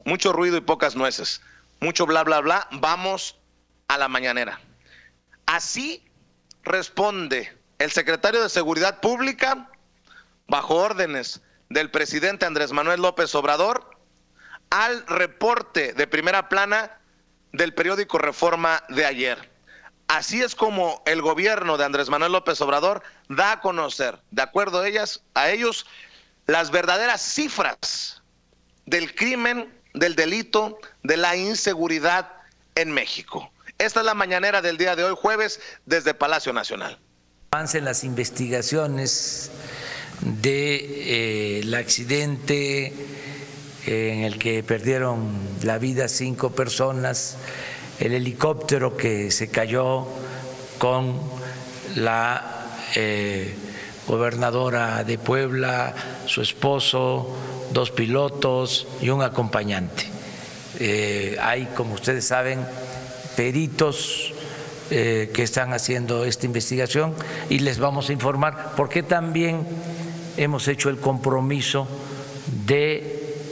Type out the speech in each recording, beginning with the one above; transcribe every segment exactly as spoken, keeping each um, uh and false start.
mucho ruido y pocas nueces, mucho bla, bla, bla, vamos a la mañanera. Así responde el secretario de Seguridad Pública, bajo órdenes del presidente Andrés Manuel López Obrador, al reporte de primera plana del periódico Reforma de ayer. Así es como el gobierno de Andrés Manuel López Obrador da a conocer, de acuerdo a ellas, a ellos, las verdaderas cifras del crimen, del delito, de la inseguridad en México. Esta es la mañanera del día de hoy, jueves, desde Palacio Nacional. Avancen las investigaciones del de, eh, accidente en el que perdieron la vida cinco personas, el helicóptero que se cayó con la eh, gobernadora de Puebla, su esposo, dos pilotos y un acompañante. Eh, hay, como ustedes saben, peritos eh, que están haciendo esta investigación y les vamos a informar porque también hemos hecho el compromiso de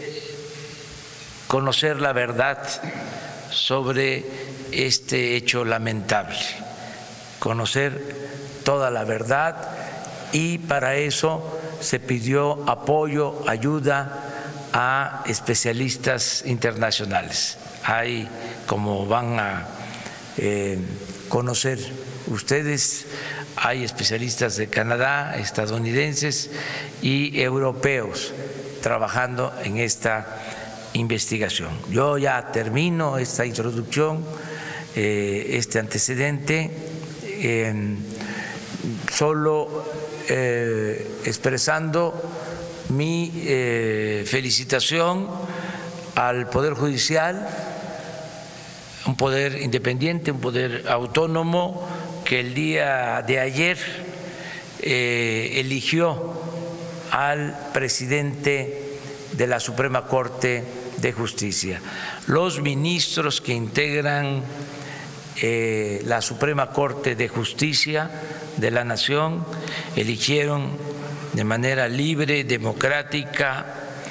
conocer la verdad sobre este hecho lamentable, conocer toda la verdad, y para eso se pidió apoyo, ayuda a especialistas internacionales. Hay, como van a eh, conocer ustedes, hay especialistas de Canadá, estadounidenses y europeos trabajando en esta investigación. Yo ya termino esta introducción, eh, este antecedente, eh, solo eh, expresando mi eh, felicitación al Poder Judicial, un poder independiente, un poder autónomo que el día de ayer eh, eligió al presidente de la Suprema Corte de Justicia. Los ministros que integran eh, la Suprema Corte de Justicia de la Nación eligieron de manera libre, democrática,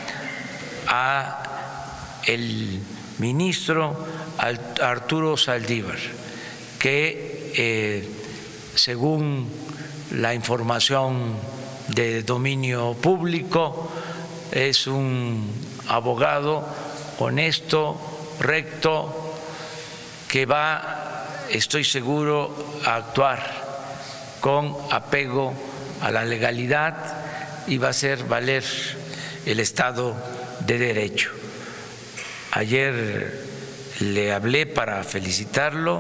a el ministro Arturo Saldívar, que eh, según la información de dominio público es un abogado honesto, recto, que va, estoy seguro, a actuar con apego a la legalidad y va a hacer valer el Estado de Derecho. Ayer le hablé para felicitarlo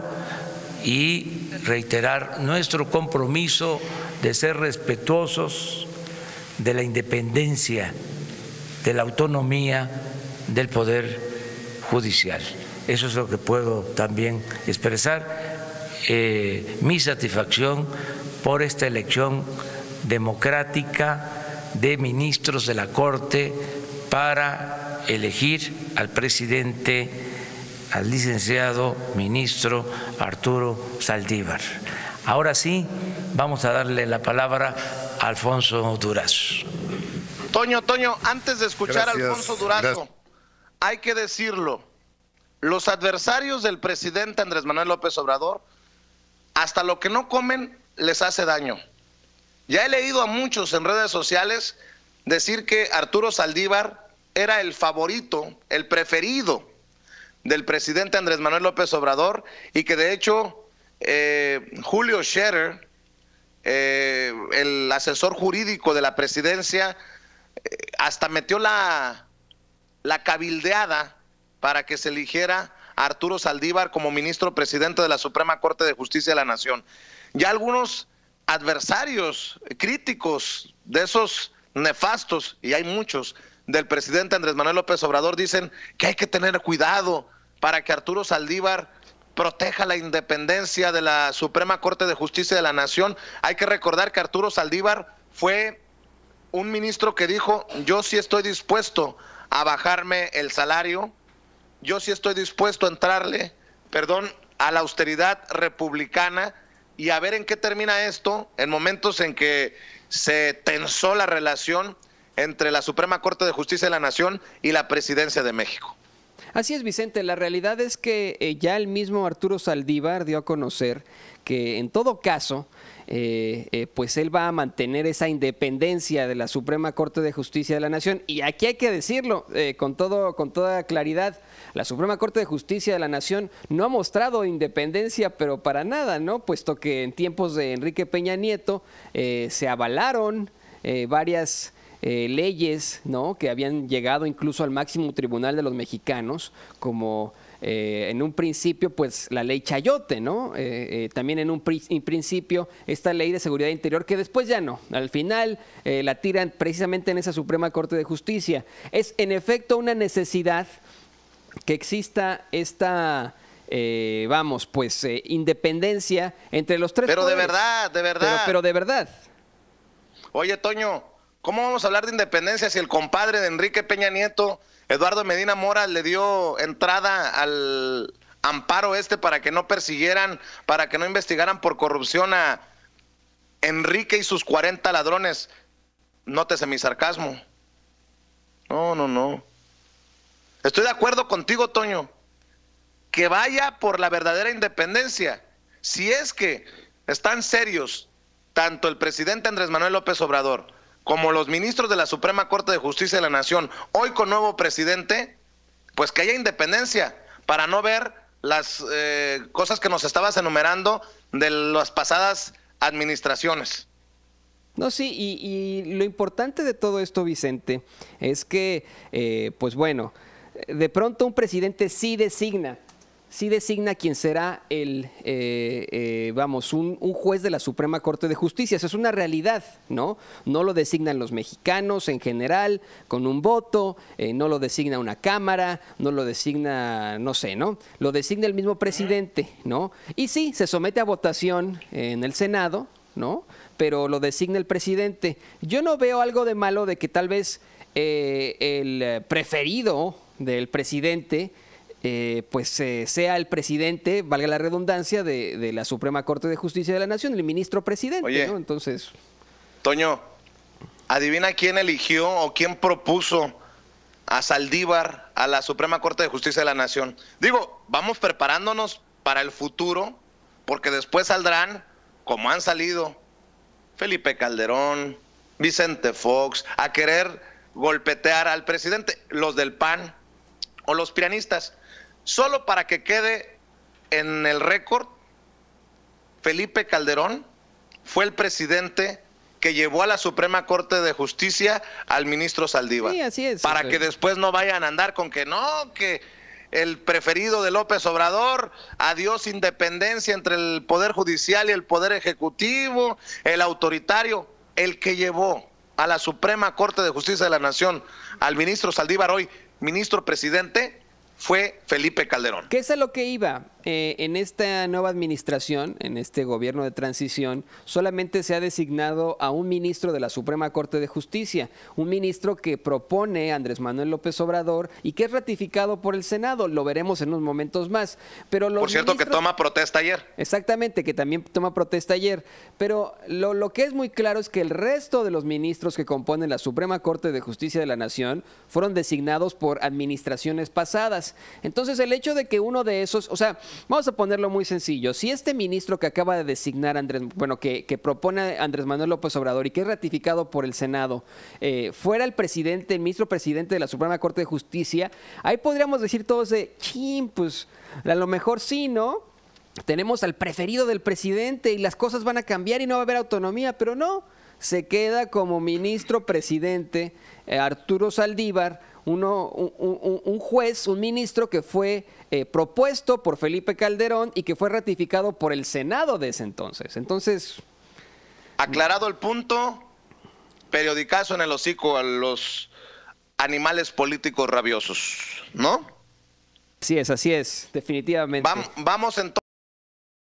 y reiterar nuestro compromiso de ser respetuosos de la independencia, de la autonomía del Poder Judicial. Eso es lo que puedo también expresar, eh, mi satisfacción por esta elección democrática de ministros de la Corte para elegir al presidente, al licenciado ministro Arturo Saldívar. Ahora sí, vamos a darle la palabra a Alfonso Durazo. Toño, Toño, antes de escuchar Gracias. a Alfonso Durazo, Gracias. Hay que decirlo, los adversarios del presidente Andrés Manuel López Obrador, hasta lo que no comen les hace daño. Ya he leído a muchos en redes sociales decir que Arturo Saldívar era el favorito, el preferido del presidente Andrés Manuel López Obrador, y que de hecho eh, Julio Scherer, eh, el asesor jurídico de la presidencia, eh, hasta metió la, la cabildeada para que se eligiera a Arturo Saldívar como ministro presidente de la Suprema Corte de Justicia de la Nación. Ya algunos adversarios críticos de esos nefastos, y hay muchos, del presidente Andrés Manuel López Obrador, dicen que hay que tener cuidado para que Arturo Saldívar proteja la independencia de la Suprema Corte de Justicia de la Nación. Hay que recordar que Arturo Saldívar fue un ministro que dijo: yo sí estoy dispuesto a bajarme el salario, yo sí estoy dispuesto a entrarle, perdón, a la austeridad republicana, y a ver en qué termina esto en momentos en que se tensó la relación entre la Suprema Corte de Justicia de la Nación y la Presidencia de México. Así es, Vicente. La realidad es que eh, ya el mismo Arturo Saldívar dio a conocer que en todo caso, eh, eh, pues él va a mantener esa independencia de la Suprema Corte de Justicia de la Nación. Y aquí hay que decirlo eh, con, todo, con toda claridad, la Suprema Corte de Justicia de la Nación no ha mostrado independencia, pero para nada, ¿no? Puesto que en tiempos de Enrique Peña Nieto eh, se avalaron eh, varias... Eh, leyes, ¿no?, que habían llegado incluso al máximo tribunal de los mexicanos, como eh, en un principio, pues la ley Chayote, ¿no? Eh, eh, también en un pri en principio esta ley de seguridad interior, que después ya no. Al final eh, la tiran precisamente en esa Suprema Corte de Justicia. Es en efecto una necesidad que exista esta... Eh, vamos, pues eh, independencia entre los tres Pero poderes. de verdad, de verdad. Pero, pero de verdad. Oye, Toño, ¿cómo vamos a hablar de independencia si el compadre de Enrique Peña Nieto, Eduardo Medina Mora, le dio entrada al amparo este para que no persiguieran, para que no investigaran por corrupción a Enrique y sus cuarenta ladrones? Nótese mi sarcasmo. No, no, no. Estoy de acuerdo contigo, Toño, que vaya por la verdadera independencia. Si es que están serios tanto el presidente Andrés Manuel López Obrador como los ministros de la Suprema Corte de Justicia de la Nación, hoy con nuevo presidente, pues que haya independencia para no ver las eh, cosas que nos estabas enumerando de las pasadas administraciones. No, sí, y, y lo importante de todo esto, Vicente, es que, eh, pues bueno, de pronto un presidente sí designa sí designa quien será el, eh, eh, vamos, un, un juez de la Suprema Corte de Justicia. Eso es una realidad, ¿no? No lo designan los mexicanos en general con un voto, eh, no lo designa una cámara, no lo designa, no sé, ¿no? Lo designa el mismo presidente, ¿no? Y sí, se somete a votación en el Senado, ¿no? Pero lo designa el presidente. Yo no veo algo de malo de que tal vez eh, el preferido del presidente Eh, pues eh, sea el presidente, valga la redundancia, de, de la Suprema Corte de Justicia de la Nación, el ministro presidente, Oye, ¿no? Entonces... Toño, adivina quién eligió o quién propuso a Saldívar a la Suprema Corte de Justicia de la Nación. Digo, vamos preparándonos para el futuro, porque después saldrán, como han salido, Felipe Calderón, Vicente Fox, a querer golpetear al presidente, los del P A N o los pianistas. Solo para que quede en el récord, Felipe Calderón fue el presidente que llevó a la Suprema Corte de Justicia al ministro Saldívar. Sí, así es. Para o sea, que después no vayan a andar con que no, que el preferido de López Obrador, adiós independencia entre el Poder Judicial y el Poder Ejecutivo, el autoritario, el que llevó a la Suprema Corte de Justicia de la Nación al ministro Saldívar, hoy ministro presidente, fue Felipe Calderón. ¿Qué es a lo que iba? Eh, en esta nueva administración, en este gobierno de transición, solamente se ha designado a un ministro de la Suprema Corte de Justicia, un ministro que propone Andrés Manuel López Obrador y que es ratificado por el Senado. Lo veremos en unos momentos más. Pero los por cierto, ministros... que toma protesta ayer. Exactamente, que también toma protesta ayer. Pero lo, lo que es muy claro es que el resto de los ministros que componen la Suprema Corte de Justicia de la Nación fueron designados por administraciones pasadas. Entonces, el hecho de que uno de esos, o sea, vamos a ponerlo muy sencillo. Si este ministro que acaba de designar Andrés, bueno, que, que propone Andrés Manuel López Obrador y que es ratificado por el Senado, eh, fuera el presidente, el ministro presidente de la Suprema Corte de Justicia, ahí podríamos decir todos de, chin, pues a lo mejor sí, ¿no? Tenemos al preferido del presidente y las cosas van a cambiar y no va a haber autonomía, pero no, se queda como ministro presidente eh, Arturo Saldívar, uno, un, un, un juez, un ministro que fue eh, propuesto por Felipe Calderón y que fue ratificado por el Senado de ese entonces. Entonces... Aclarado el punto, periodicazo en el hocico a los animales políticos rabiosos, ¿no? Así es, así es, definitivamente. Vam- vamos entonces.